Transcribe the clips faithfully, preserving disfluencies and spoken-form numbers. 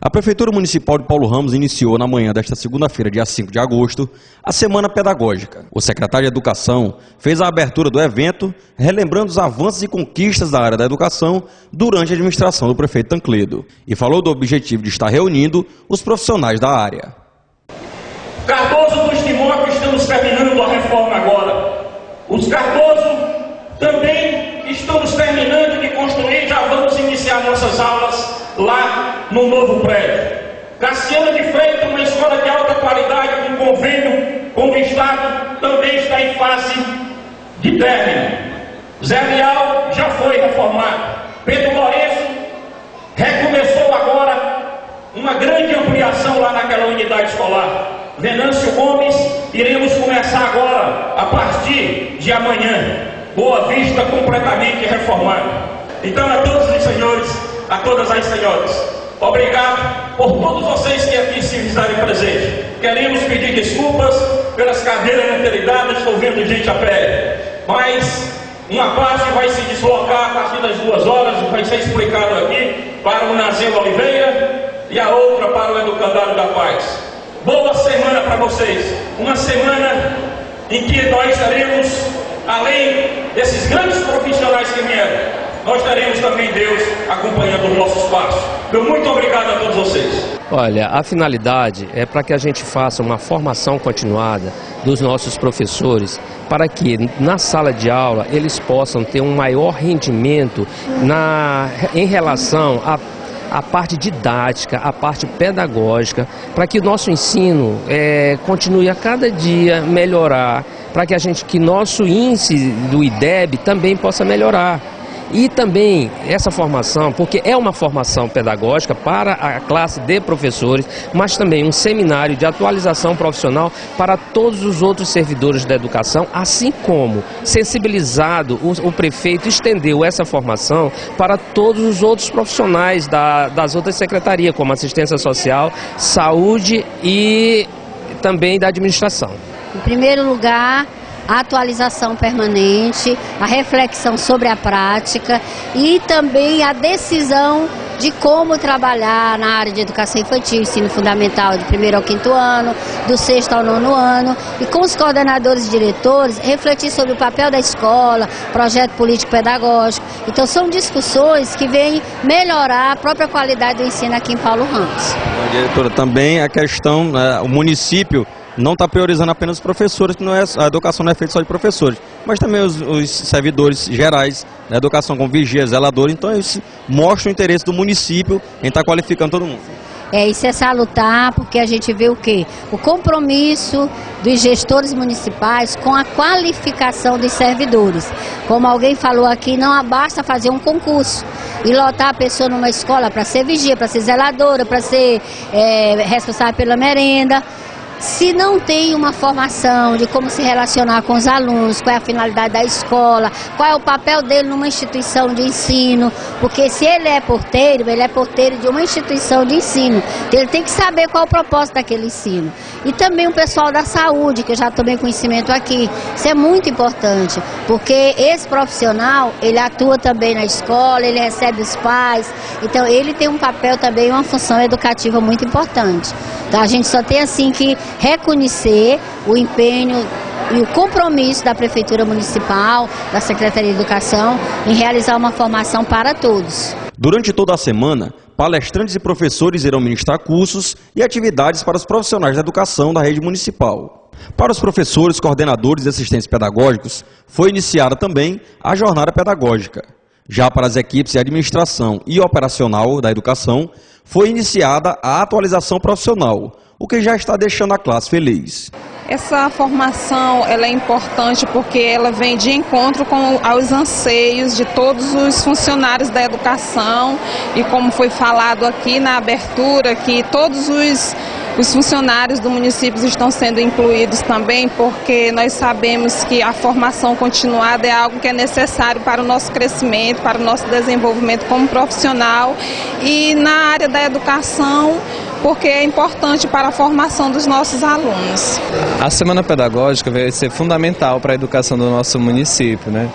A Prefeitura Municipal de Paulo Ramos iniciou na manhã desta segunda-feira, dia cinco de agosto, a Semana Pedagógica. O secretário de Educação fez a abertura do evento, relembrando os avanços e conquistas da área da educação durante a administração do prefeito Tancledo, e falou do objetivo de estar reunindo os profissionais da área. Cardoso dos Timóteo, estamos terminando a reforma agora. Os Cardoso também estamos terminando de construir, já vamos iniciar nossas aulas lá no novo prédio. Cassiano de Freitas, uma escola de alta qualidade com convênio com o Estado, também está em fase de término. Zé Leal já foi reformado. Pedro Lourenço recomeçou agora uma grande ampliação lá naquela unidade escolar. Venâncio Gomes, iremos começar agora, a partir de amanhã. Boa Vista completamente reformada. Então, a todos os senhores, a todas as senhoras, obrigado por todos vocês que aqui se fizeram presente. Queremos pedir desculpas pelas cadeiras anteriores, estou vendo gente a pé, mas uma parte vai se deslocar a partir das duas horas, vai ser explicado aqui, para o Nazil Oliveira, e a outra para o Educandário da Paz. Boa semana para vocês, uma semana em que nós teremos, além desses grandes profissionais que vieram, nós teremos também Deus acompanhando os nossos passos. Meu muito obrigado a todos vocês. Olha, a finalidade é para que a gente faça uma formação continuada dos nossos professores, para que na sala de aula eles possam ter um maior rendimento na, em relação a a parte didática, a parte pedagógica, para que o nosso ensino é, continue a cada dia melhorar, para que a gente, que nosso índice do I D E B também possa melhorar. E também essa formação, porque é uma formação pedagógica para a classe de professores, mas também um seminário de atualização profissional para todos os outros servidores da educação, assim como, sensibilizado, o, o prefeito estendeu essa formação para todos os outros profissionais da, das outras secretarias, como assistência social, saúde e também da administração. Em primeiro lugar, a atualização permanente, a reflexão sobre a prática e também a decisão de como trabalhar na área de educação infantil, ensino fundamental do primeiro ao quinto ano, do sexto ao nono ano, e com os coordenadores e diretores, refletir sobre o papel da escola, projeto político-pedagógico. Então são discussões que vêm melhorar a própria qualidade do ensino aqui em Paulo Ramos. Diretora, também a questão, né, o município não está priorizando apenas os professores, que não é, a educação não é feita só de professores, mas também os, os servidores gerais da educação, como vigia, zelador. Então isso mostra o interesse do município em estar qualificando todo mundo. É, isso é salutar, porque a gente vê o quê? O compromisso dos gestores municipais com a qualificação dos servidores. Como alguém falou aqui, não basta fazer um concurso e lotar a pessoa numa escola para ser vigia, para ser zeladora, para ser é, responsável pela merenda. Se não tem uma formação de como se relacionar com os alunos, qual é a finalidade da escola, qual é o papel dele numa instituição de ensino, porque se ele é porteiro, ele é porteiro de uma instituição de ensino, então ele tem que saber qual é o propósito daquele ensino. E também o pessoal da saúde, que eu já tomei conhecimento aqui, isso é muito importante, porque esse profissional, ele atua também na escola, ele recebe os pais, então ele tem um papel também, uma função educativa muito importante. Então a gente só tem assim que reconhecer o empenho e o compromisso da Prefeitura Municipal, da Secretaria de Educação, em realizar uma formação para todos. Durante toda a semana, palestrantes e professores irão ministrar cursos e atividades para os profissionais da educação da rede municipal. Para os professores, coordenadores e assistentes pedagógicos, foi iniciada também a jornada pedagógica. Já para as equipes de administração e operacional da educação, foi iniciada a atualização profissional, o que já está deixando a classe feliz. Essa formação ela é importante porque ela vem de encontro com aos anseios de todos os funcionários da educação e, como foi falado aqui na abertura, que todos os Os funcionários do município estão sendo incluídos também, porque nós sabemos que a formação continuada é algo que é necessário para o nosso crescimento, para o nosso desenvolvimento como profissional e na área da educação, porque é importante para a formação dos nossos alunos. A Semana Pedagógica vai ser fundamental para a educação do nosso município, né?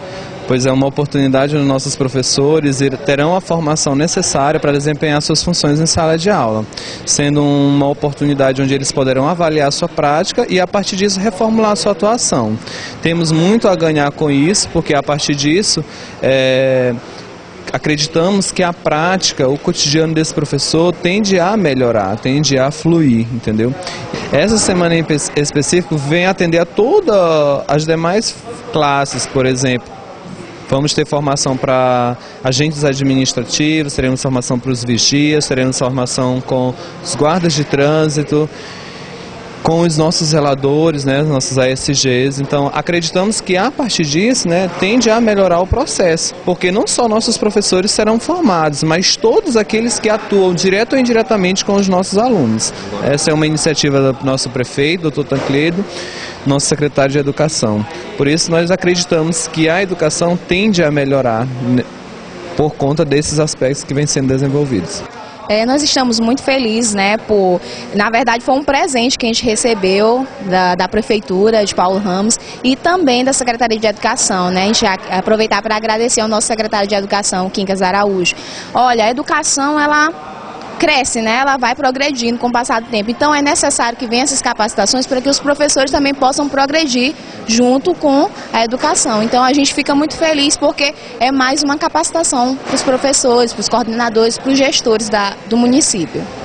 pois é uma oportunidade onde nossos professores terão a formação necessária para desempenhar suas funções em sala de aula, sendo uma oportunidade onde eles poderão avaliar a sua prática e, a partir disso, reformular a sua atuação. Temos muito a ganhar com isso, porque, a partir disso, é... acreditamos que a prática, o cotidiano desse professor tende a melhorar, tende a fluir, entendeu? Essa semana em específico vem atender a todas as demais classes, por exemplo. Vamos ter formação para agentes administrativos, teremos formação para os vigias, teremos formação com os guardas de trânsito, com os nossos zeladores, né, os nossos A S Gs. Então, acreditamos que, a partir disso, né, tende a melhorar o processo, porque não só nossos professores serão formados, mas todos aqueles que atuam direto ou indiretamente com os nossos alunos. Essa é uma iniciativa do nosso prefeito, doutor Tancledo, nosso secretário de Educação. Por isso, nós acreditamos que a educação tende a melhorar, né, por conta desses aspectos que vêm sendo desenvolvidos. É, nós estamos muito felizes, né, por, na verdade foi um presente que a gente recebeu da, da Prefeitura de Paulo Ramos e também da Secretaria de Educação, né, a gente vai aproveitar para agradecer ao nosso secretário de Educação, Quincas Araújo. Olha, a educação, ela cresce, né? Ela vai progredindo com o passar do tempo. Então é necessário que venham essas capacitações para que os professores também possam progredir junto com a educação. Então a gente fica muito feliz porque é mais uma capacitação para os professores, para os coordenadores, para os gestores da, do município.